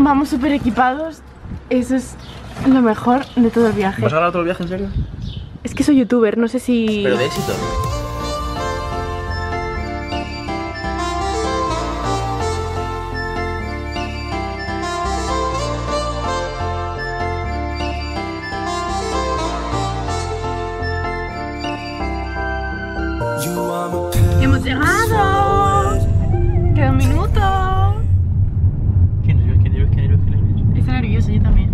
Vamos súper equipados. Eso es lo mejor de todo el viaje. ¿Vas a grabar todo el viaje, en serio? Es que soy youtuber, no sé si... Pero de éxito. ¡Hemos llegado! ¡Queda un minuto! Qué nervios. Está nervioso, yo también.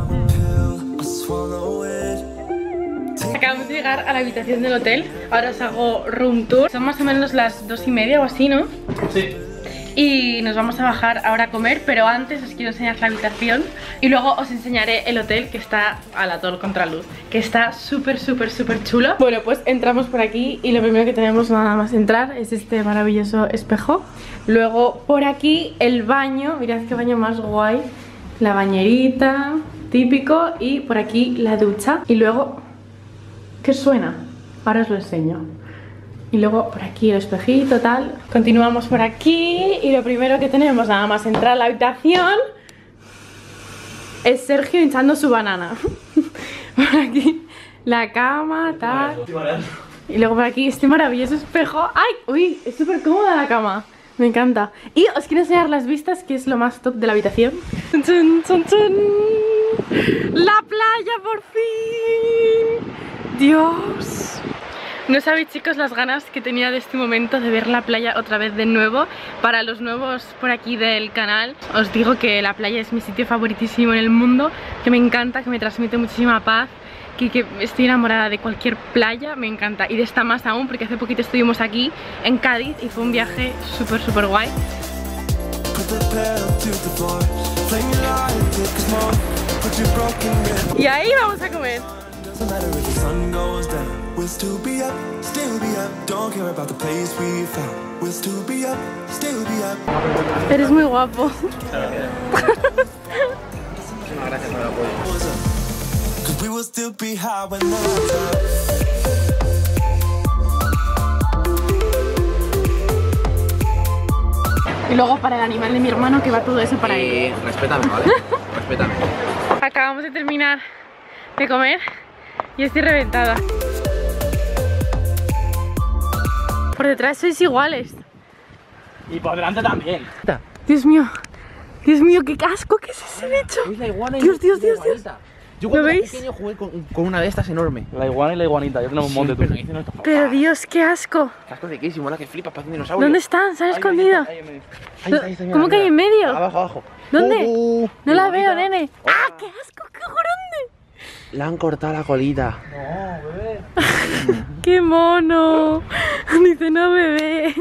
Acabamos de llegar a la habitación del hotel. Ahora os hago room tour. Son más o menos las 2:30 o así, ¿no? Sí. Y nos vamos a bajar ahora a comer, pero antes os quiero enseñar la habitación y luego os enseñaré el hotel, que está a la todo contraluz, que está súper chulo. Bueno, pues entramos por aquí y lo primero que tenemos nada más entrar es este maravilloso espejo. Luego por aquí el baño, mirad qué baño más guay, la bañerita, típico, y por aquí la ducha. Y luego, ¿qué suena? Ahora os lo enseño. Y luego por aquí el espejito, tal. Continuamos por aquí y lo primero que tenemos nada más entrar a la habitación es Sergio hinchando su banana. Por aquí la cama, tal. Y luego por aquí este maravilloso espejo. ¡Ay! ¡Uy! Es súper cómoda la cama. Me encanta. Y os quiero enseñar las vistas, que es lo más top de la habitación. ¡Chun, chun, chun, chun! ¡La playa por fin! ¡Dios! No sabéis, chicos, las ganas que tenía de este momento de ver la playa otra vez de nuevo. Para los nuevos por aquí del canal, os digo que la playa es mi sitio favoritísimo en el mundo, que me encanta, que me transmite muchísima paz, que estoy enamorada de cualquier playa, me encanta. Y de esta más aún, porque hace poquito estuvimos aquí en Cádiz y fue un viaje súper guay. Y ahí vamos a comer. Eres muy guapo. Muchísimas gracias por el apoyo. Y luego para el animal de mi hermano, que va todo eso para él. Respétame, ¿vale? Respétame. Acabamos de terminar de comer y estoy reventada. Por detrás sois iguales. Y por delante también. Dios mío, qué asco, ¿qué es ese bicho? Es la iguana. Dios. Yo cuando ¿Lo era veis? pequeño jugué con una de estas enorme. La iguana y la iguanita, ya tenemos un monte tú. Pero Dios, qué asco. Casco de queso, mola que flipas, parece un dinosaurio. ¿Dónde están? ¿Se han escondido? Ahí está, ¿Cómo que hay en medio? Abajo. ¿Dónde? No la veo, bonita. nene. ¡Ah, qué asco, qué grande! Le han cortado la colita. No, bebé. ¡Qué mono! Dice no, bebé.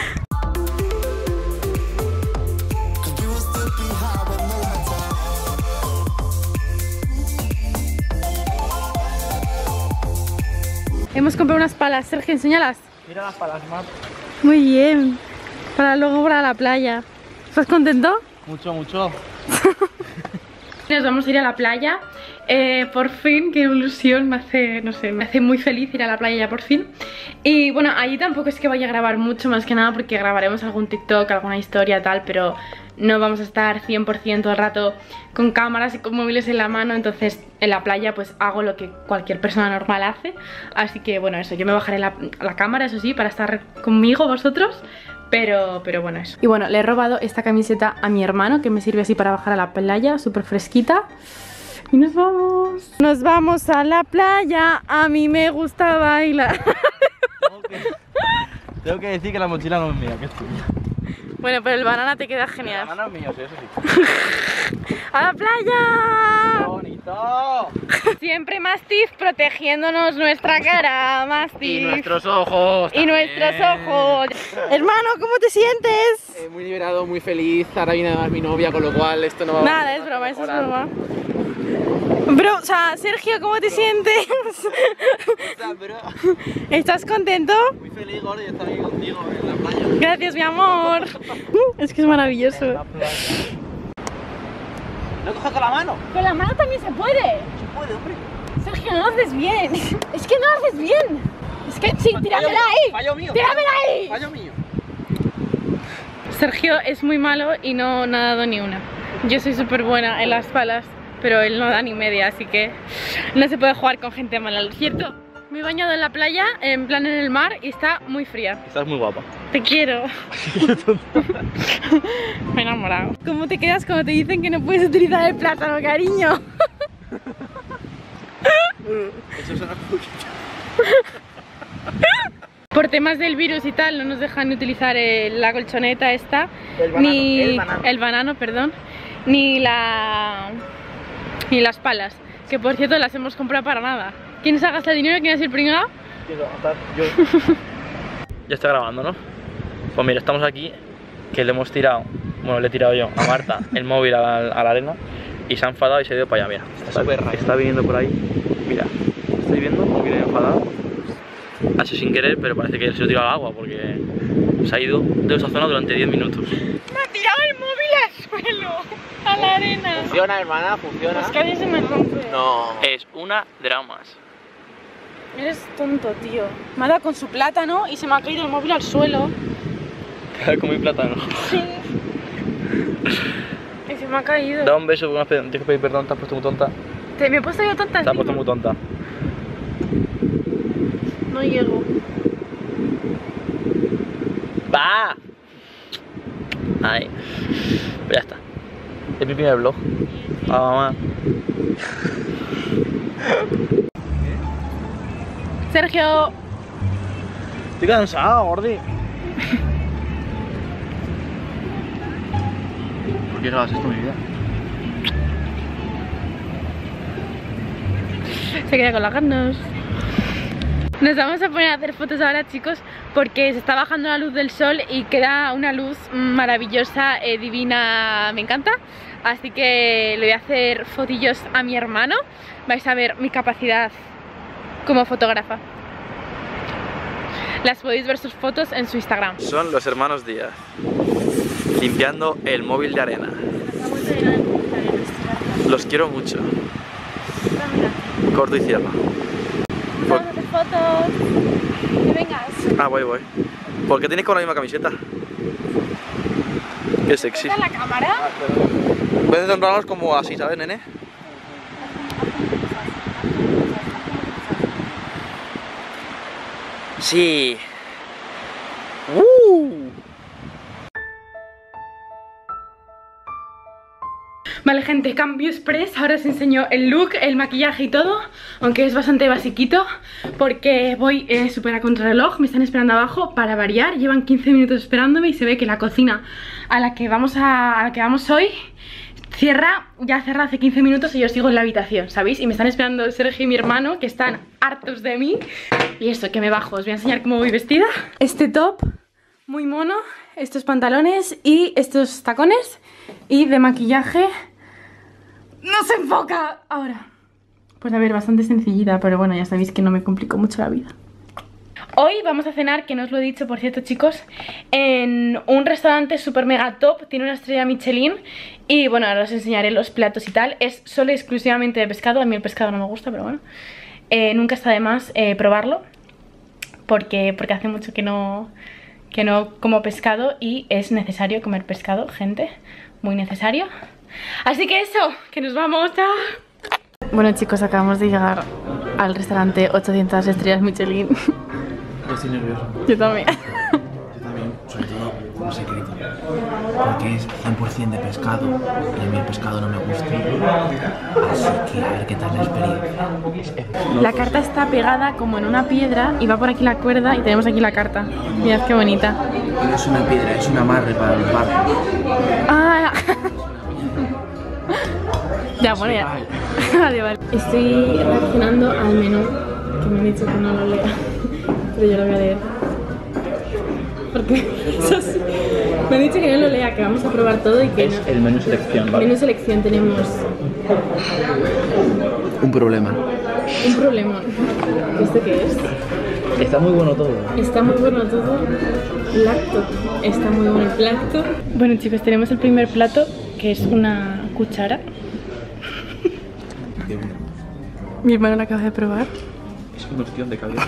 Hemos comprado unas palas, Sergio, enséñalas. Mira las palas, Mar. Muy bien. Para luego para la playa. ¿Estás contento? Mucho. Nos vamos a ir a la playa. Por fin, qué ilusión, me hace, no sé, me hace muy feliz ir a la playa ya por fin. Y bueno, allí tampoco es que vaya a grabar mucho, más que nada porque grabaremos algún TikTok, alguna historia tal, pero no vamos a estar 100% del rato con cámaras y con móviles en la mano. Entonces en la playa pues hago lo que cualquier persona normal hace. Así que bueno, eso, yo me bajaré la cámara, eso sí, para estar conmigo vosotros. Pero bueno, eso. Y bueno, le he robado esta camiseta a mi hermano, que me sirve así para bajar a la playa, súper fresquita. Y nos vamos. Nos vamos a la playa. A mí me gusta bailar. Tengo que decir que la mochila no es mía, que es tuya. Bueno, pero el banana te queda genial. La mano es mía, sí, eso sí. ¡A la playa! ¡Qué bonito! Siempre Mastiff protegiéndonos nuestra cara, Mastiff. Y nuestros ojos. Y nuestros ojos. Hermano, ¿cómo te sientes? Muy liberado, muy feliz. Ahora viene además mi novia, con lo cual esto no va a... Nada, es broma, eso es broma. Bro, o sea, Sergio, ¿cómo te sientes? Bro. ¿Estás contento? Muy feliz, gordo, de estar aquí contigo en la playa. Gracias, mi amor. Es que es maravilloso. ¿No coges con la mano? Con la mano también se puede. Se puede, hombre. Sergio, no lo haces bien. Es que no lo haces bien. Es que sí, tíramela ahí. Fallo mío. Tíramela ahí. Fallo mío. Sergio es muy malo y no ha dado ni una. Yo soy súper buena en las palas, pero él no da ni media, así que no se puede jugar con gente mala, ¿lo cierto? Me he bañado en la playa, en plan en el mar, y está muy fría. Estás muy guapa. Te quiero. Me he enamorado. ¿Cómo te quedas cuando te dicen que no puedes utilizar el plátano, cariño? Eso suena poquito. Por temas del virus y tal, no nos dejan utilizar la colchoneta esta, El banano, perdón, ni las palas, que por cierto las hemos comprado para nada. ¿Quién se ha gastado dinero? ¿Quién es el pringao? Yo. Ya está grabando, ¿no? Pues mira, estamos aquí, que le hemos tirado, bueno, le he tirado yo a Marta el móvil a la arena y se ha enfadado y se ha ido para allá, mira. Está viniendo por ahí, mira, estoy viendo cómo viene enfadado. Ha sido sin querer, pero parece que se lo tirado al agua porque se ha ido de esa zona durante 10 minutos. Me ha tirado el móvil al suelo, a la arena. Funciona, hermana, funciona. Pues que a mí se me rompe. No. Es una de dramas. Eres tonto, tío. Me ha dado con su plátano y se me ha caído el móvil al suelo. Como mi plátano. Sí. Y se me ha caído. Da un beso, tienes que pedir perdón, te has puesto muy tonta. ¿Me he puesto yo tonta? Te has puesto muy tonta. No llego. ¡Va! Ay. Pues ya está. Es mi primer vlog. Ah, mamá. Sergio. Estoy cansado, gordi. ¿Por qué grabas esto, mi vida? Se queda con las ganas. Nos vamos a poner a hacer fotos ahora, chicos, porque se está bajando la luz del sol y queda una luz maravillosa, divina, me encanta. Así que le voy a hacer fotillos a mi hermano. Vais a ver mi capacidad como fotógrafa. Las podéis ver sus fotos en su Instagram. Son los hermanos Díaz limpiando el móvil de arena. Los quiero mucho. Corto y cierro. Vamos a hacer fotos. Que vengas. Ah, voy. ¿Por qué tienes con la misma camiseta? Qué sexy. ¿Está la cámara? En vez de centrarnos como así, ¿sabes, nene? Sí. Vale, gente, cambio express. Ahora os enseño el look, el maquillaje y todo, aunque es bastante basiquito, porque voy súper a contrarreloj. Me están esperando abajo para variar. Llevan 15 minutos esperándome y se ve que la cocina a la que vamos hoy ya cerra hace 15 minutos y yo sigo en la habitación, ¿sabéis? Y me están esperando Sergio y mi hermano, que están hartos de mí. Y eso, que me bajo. Os voy a enseñar cómo voy vestida. Este top, muy mono. Estos pantalones y estos tacones. Y de maquillaje... ¡No se enfoca! Ahora. Pues a ver, bastante sencillita, pero bueno, ya sabéis que no me complico mucho la vida. Hoy vamos a cenar, que no os lo he dicho, por cierto, chicos, en un restaurante super mega top. Tiene una estrella Michelin. Y bueno, ahora os enseñaré los platos y tal. Es solo exclusivamente de pescado. A mí el pescado no me gusta, pero bueno. Nunca está de más probarlo. Porque hace mucho que no como pescado. Y es necesario comer pescado, gente. Muy necesario. Así que eso, que nos vamos ya. Bueno, chicos, acabamos de llegar al restaurante 800 estrellas Michelin. Yo estoy nervioso. Yo también. Yo también, sobre todo un secreto. Porque es 100% de pescado y a mí el pescado no me gusta. Así que a ver qué tal la experiencia. La carta está pegada como en una piedra y va por aquí la cuerda y tenemos aquí la carta. Mirad qué bonita. No es una piedra, es un amarre para los barcos. Ah, ya, bueno, ya. Vale. Estoy reaccionando al menú, que me han dicho que no lo lea, pero yo lo voy a leer. Porque me han dicho que no lo lea, que vamos a probar todo y que Es el menú selección, ¿vale? Menú selección tenemos Un problema. un problemón. ¿Esto qué es? Está muy bueno todo. Está muy bueno todo. Plato. Está muy bueno el plato. Bueno, chicos, tenemos el primer plato, que es una cuchara. Mi hermano la acaba de probar. Es una opción de cabeza.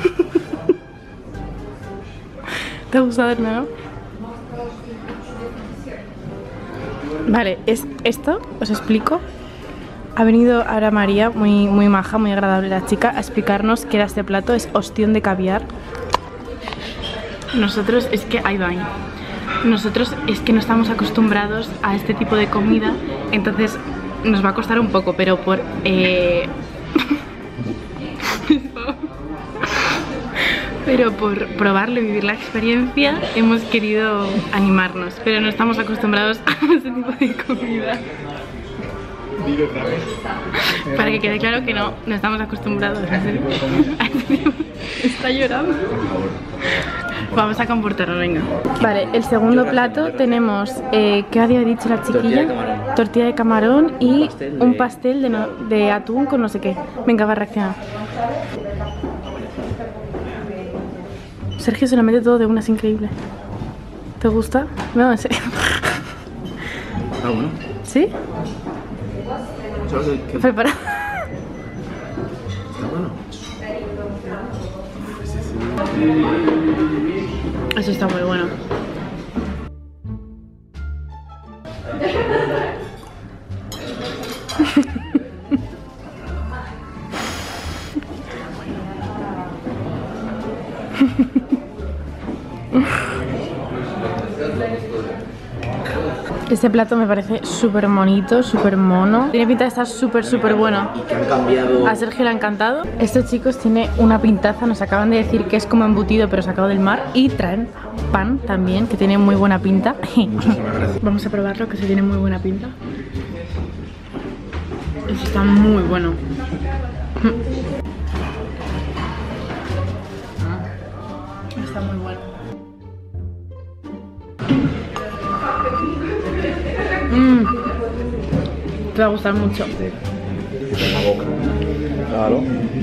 ¿Te ha gustado, hermano? Vale, es esto, os explico. Ha venido ahora María, muy maja, muy agradable la chica, a explicarnos qué era este plato. Es ostión de caviar. Nosotros, es que ahí va. Nosotros es que no estamos acostumbrados a este tipo de comida, entonces nos va a costar un poco, pero por probarlo y vivir la experiencia hemos querido animarnos, pero no estamos acostumbrados a este tipo de comida. Dilo otra vez. Para que quede claro que no estamos acostumbrados a este tipo. Está llorando. Vamos a comportarnos, venga. Vale, el segundo plato tenemos, ¿qué había dicho la chiquilla? Tortilla de camarón y un pastel de atún con no sé qué. Venga, va a reaccionar. Sergio se lo mete todo de una, es increíble. ¿Te gusta? No, en serio. Está bueno. ¿Sí? Prepara. Está bueno. Eso está muy bueno. Este plato me parece súper bonito, súper mono. Tiene pinta de estar súper bueno. Y que han cambiado. A Sergio le ha encantado. Estos chicos tienen una pintaza, nos acaban de decir que es como embutido pero sacado del mar. Y traen pan también, que tiene muy buena pinta. Muchísimas gracias. Vamos a probarlo, que se tiene muy buena pinta. Eso está muy bueno. Está muy bueno. Te va a gustar mucho. Claro.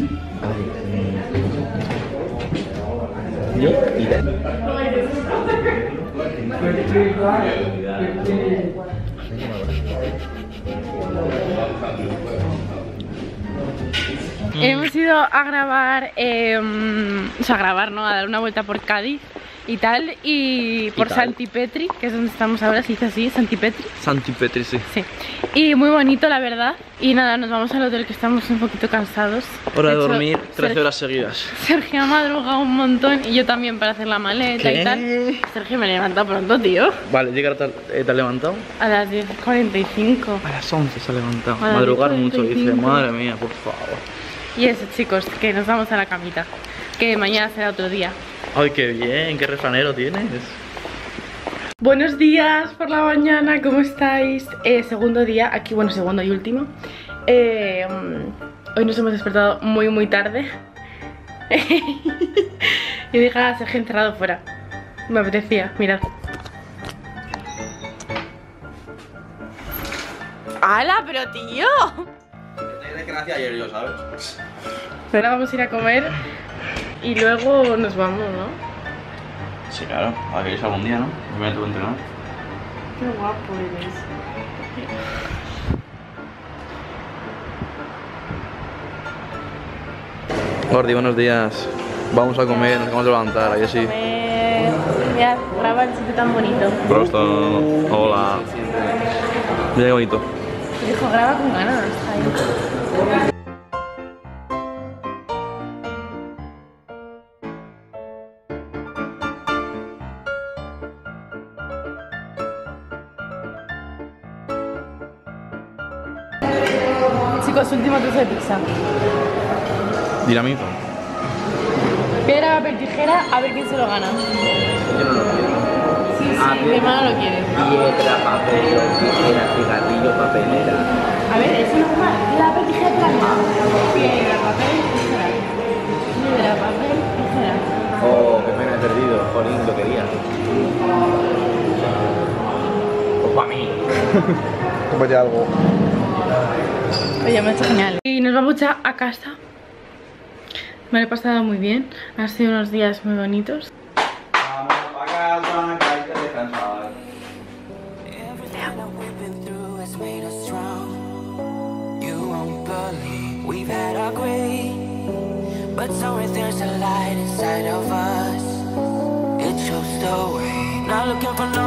Hemos ido a grabar, o sea, a grabar, ¿no? A dar una vuelta por Cádiz y tal, y por Santipetri, que es donde estamos ahora, se dice así, Santipetri. Santipetri, sí. Sí. Y muy bonito, la verdad. Y nada, nos vamos al hotel, que estamos un poquito cansados. Hora de hecho, dormir 13 horas seguidas. Sergio ha madrugado un montón y yo también para hacer la maleta y tal. Sergio me levanta pronto, tío. Vale, ¿llega te has levantado? A las 10:45. A las 11 se ha levantado. A las Madrugar mucho, dice. 10:45. Madre mía, por favor. Y eso, chicos, que nos vamos a la camita. Que mañana será otro día. Ay, qué bien, qué refranero tienes. Buenos días por la mañana, ¿cómo estáis? Segundo día, aquí, bueno, segundo y último. Hoy nos hemos despertado muy tarde. Y dejé a Sergio encerrado fuera. Me apetecía, mirad. ¡Hala, pero tío! Es que nací ayer yo, ¿sabes? Ahora vamos a ir a comer y luego nos vamos, ¿no? Sí, claro, a ver, algún día, ¿no? Me voy a tu entrenar. Qué guapo eres. Gordi, buenos días. Vamos a comer, nos vamos a levantar, ahí sí. Mirad, graba el sitio tan bonito. Prosto, hola. Mira qué bonito. Dijo, graba con ganas. Ahí. Chicos, último trozo de pizza. Dinamito. Piedra, papel, tijera, a ver quién se lo gana. Yo no lo quiero. Sí, mi hermano lo quiere. Piedra, papel, tijera, cigarrillo, papelera. A ver, es normal. Piedra, papel, tijera, trampa. Piedra, papel, tijera. Piedra, papel, tijera. Oh, qué pena he perdido. Jolín, lo quería. Pues para mí. Cómprate algo. Oye, me ha hecho genial. Y nos vamos ya a casa. Me lo he pasado muy bien. Han sido unos días muy bonitos. Vamos a casa, que hay que descansar. We've had our gray, but somewhere there's a light inside of us. It shows the way. Not looking for no